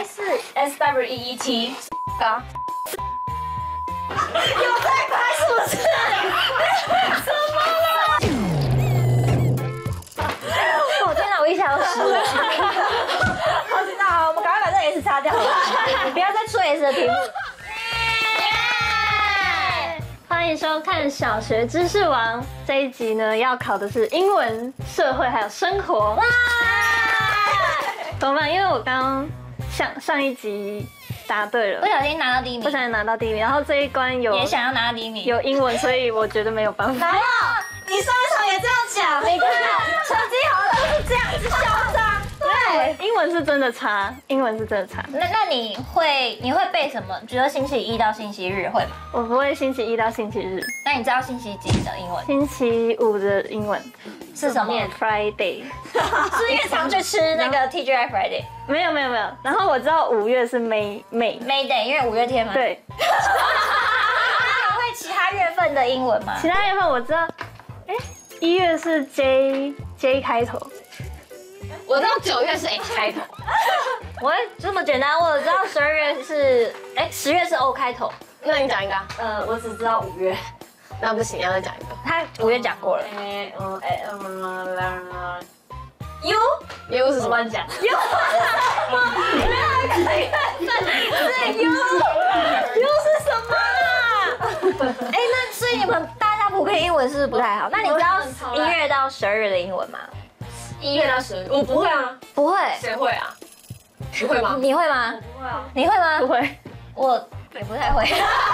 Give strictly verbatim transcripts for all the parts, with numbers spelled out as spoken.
是 S W E E T 高。有在拍是不是？什么了？我天哪，我一消失了。好紧张啊！我们赶快把这 S 擦掉好了，你不要再出 S 的题目。 欢迎收看《小学知识王》这一集呢，要考的是英文、社会还有生活。哇！怎么办？因为我刚刚上上一集答对了， 不小心拿到第一名， 不小心拿到第一名，然后这一关有也想要拿到第一名， 有英文，所以我觉得没有办法。 没有，你上一场也这样讲，你看成绩好像都是这样子嚣张。对， 英文是真的差，英文是真的差。 那那你会你会背什么？比如说星期一到星期日会吗？ 我不会星期一到星期日。 那你知道星期几的英文？ 星期五的英文是什么 ？Friday。 是因为常去吃那个 T G I Friday。 没有没有没有。然后我知道五月是 May May May Day， 因为五月天嘛。 对。 那你会其他月份的英文吗？ 其他月份我知道，哎，一月是 J J 开头。 我知道九月是 H 开头， 我会这么简单。我知道十二月是，哎，十月是 O 开头。 那你讲一个。 呃，我只知道五月。 那不行，要再讲一个。 他五月讲过了。 哎，嗯，哎，嗯 U U 是什么？乱讲。 U 没有一个月份是 U U 是什么啊？哎，那所以你们大家普遍英文是不是不太好？那你知道一月到十二月的英文吗？ 一月到十二月，我不会啊。 不会。 谁会啊？你会吗？ 你会吗？ 不会啊。 你会吗？ 不会。 我也不太会。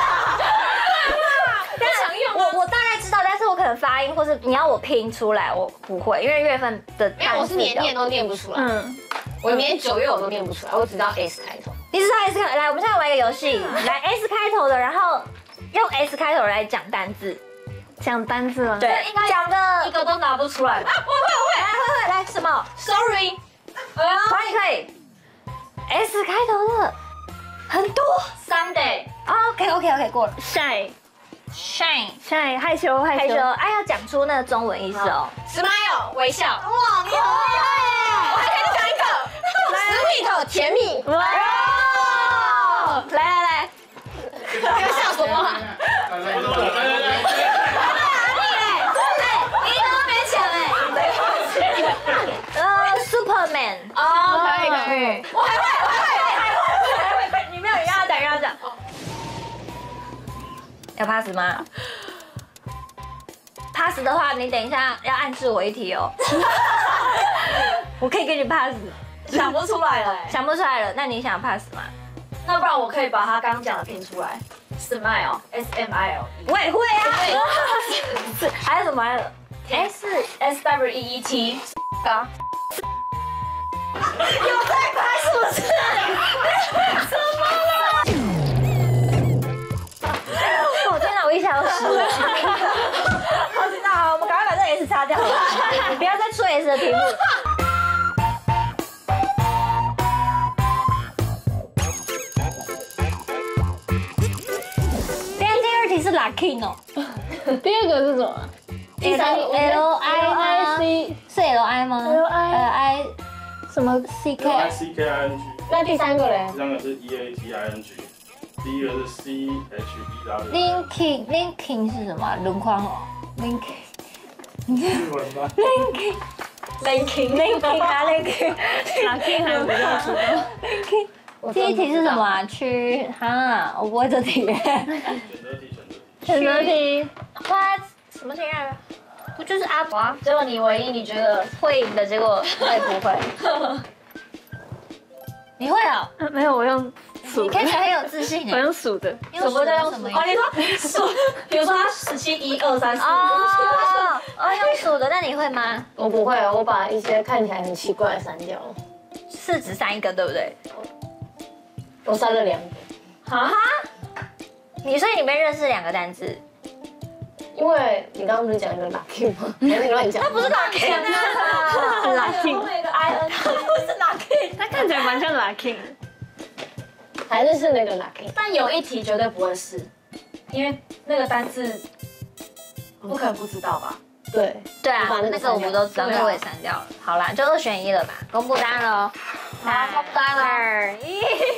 不常用。 我我大概知道，但是我可能发音或是你要我拼出来，我不会，因为月份的因为我是年念都念不出来。 嗯。 我连九月我都念不出来，我只知道 S 开头。 你知道 S 开头？来，我们现在玩一个游戏，来 S 开头的，然后用 S 开头来讲单字。 讲单字吗？ 对，讲的一个都拿不出来吧？ 啊，我会，我会，来，会会来什么 ？Sorry。 哎呀，好，你可以 S 开头的很多。 Sunday。 OK OK OK 过了。 Shy Shine Shy 害羞害羞。 哎，要讲出那个中文意思哦。 Smile 微笑。 哇，你好厉害！ 我还可以讲一个 Sweet 甜蜜。 哇！来来来， 你要笑什么？ 来来来。 呃 ，Superman。 哦，可以可以。 我还会，我还会，还会，还会。你没有，让他讲，让他讲。要 pass 吗 ？pass 的话，你等一下要暗示我一题哦。我可以给你 pass。 想不出来了， 想不出来了，那你想 pass 吗？ 那不然我可以把他刚刚讲的拼出来。Smile S M I L。 我也会啊。是，还有什么来了？ 哎，是 S W E E T 高。 有在拍是不是？什么了？我天哪，我一消失了。好紧张啊！我们赶快把这 S 擦掉好了，你不要再出 S 的题目。第二第二题是 Latino。 第二个是什么？ 第三个 L I I C 是 L I 吗 L I L I 什么 C K I C K I N G。 那第三个嘞？ 第三个是 E A T I N G。第一个是 C H E W。 Linking Linking 是什么？轮框哦。Linking 日文吧。 Linking Linking Linking 啊 Linking Linking 还有比较熟。 Linking。第一题是什么啊？去哈，我不会这题。 选择题， 选择题。 哇，什么情人？不就是阿婆啊？结果你唯一你觉得会赢的，结果我也不会。你会哦？ 没有，我用数。 你看起来很有自信我哎。 用数的。 什么叫用数？ 哦，你说数，比如说他十七一二三四。 哦哦，用数的，那你会吗？ 我不会，我把一些看起来很奇怪的删掉了。 是只删一个，对不对？ 我删了两个。 哈哈。你所以你没认识两个单字？ 因为你刚刚不是讲一个 lucky 吗？还是你乱讲？ 那不是 lucky 啊， 是 lucky。 后面一个 I N， 它不是 lucky。 它看起来蛮像 lucky 的。 还是是那个 lucky？ 但有一题绝对不会是，因为那个单字不可能不知道吧？ 对对啊，那个我们都知道， 对啊那个我也删掉了。好啦，就二选一了吧，公布答案喽。好，公布答案了。咦，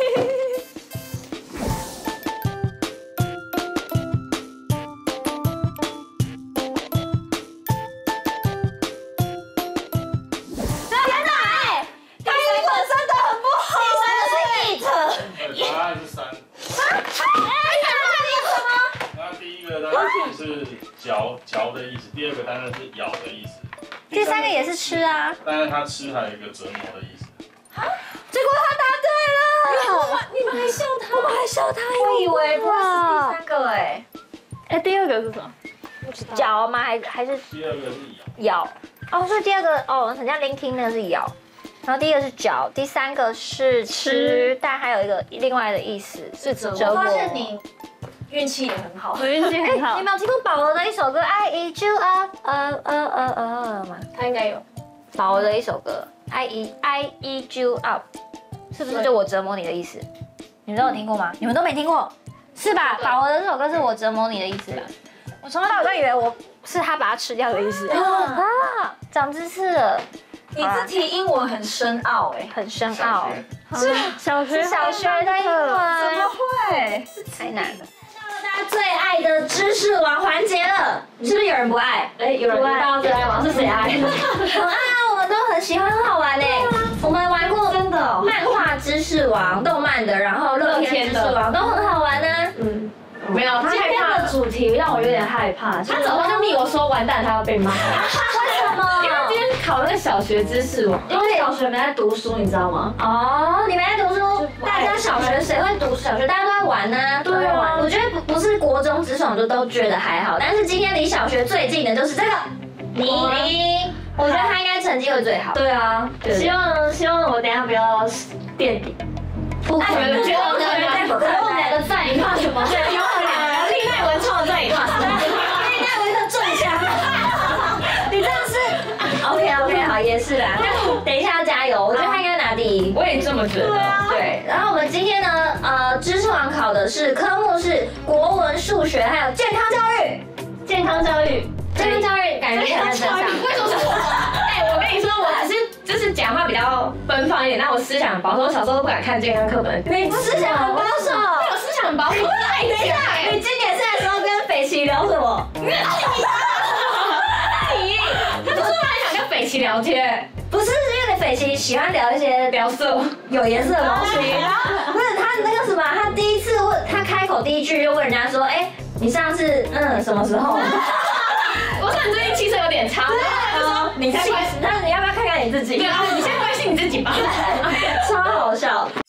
是嚼嚼的意思，第二个单字是咬的意思， 第三个也是吃啊。 但是它吃还有一个折磨的意思。 结果他答对了， 你们还笑他？ 我们还笑他， 我以为不是第哇， 三个哎， 哎，第二个是什么？ 不知道。 嚼吗？还还是第二个是咬， 咬？哦，所以第二个哦，很像 linking 那个是咬，然后第一个是嚼，第三个是吃，但还有一个另外的意思是折我磨。 发现你运气也很好我，运气很好你。没有听过保罗的一首歌《I Eat You Up》呃呃呃呃吗？ 他应该有。 保罗的一首歌《I Eat I Eat You Up》，是不是就我折磨你的意思？你们都有听过吗？你们都没听过，是吧？保罗的这首歌是我折磨你的意思吧？我从头到尾都以为我是他把它吃掉的意思啊！长知识了， 你这题英文很深奥哎， 很深奥， 小小学小学的英文， 怎么会？ 太难了。到了大家最爱的知识王环节了，是不是有人不爱？ 哎，有人大家最爱吗？是谁爱？ 很爱啊，我们都很喜欢，很好玩呢。我们玩过真的哦漫画知识王、动漫的，然后乐天知识王都很好玩呢。 嗯，没有。今天的主题让我有点害怕。他早上就密我说完蛋，他要被骂。 为什么？ 因为今天考那个小学知识网，因为小学没在读书，你知道吗？ 哦，你们在读书，大家小学谁会读小学？大家都在玩呢。 对啊我觉得不不是国中之爽就都觉得还好，但是今天离小学最近的就是这个倪妮，我觉得他应该成绩会最好。 对啊， 希望希望我等一下不要垫底。 不可能， 觉得我们在不可能， 我们两个在，你怕什么？对，有可能。厉害文创在，你怕什么？ 厉害文的中枪，你这样是 OK OK 好也是啦，但等一下要加油，我觉得他应该拿第一。 我也这么觉得。 对，然后我们今天呢，呃，知识网考的是科目是国文、数学，还有健康教育。 健康教育， 健康教育感觉很认真上。 为什么是我？哎，我跟你说，我只是就是讲话比较奔放一点，但我思想很保守。我小时候都不敢看健康课本。 你思想很保守。 我思想很保守，我爱等一下，你今年生的时候跟北齐聊什么？ 你，他就说他很想跟北齐聊天， 不是，是因为北齐喜欢聊一些聊色。 有颜色的东西。不是他那个什么，他第一次问他开口第一句就问人家说，哎，你上次嗯什么时候？ 我说你最近气色有点差，他就说你气，那你要不要看看你自己？ 对啊，你先关心你自己吧。 超好笑。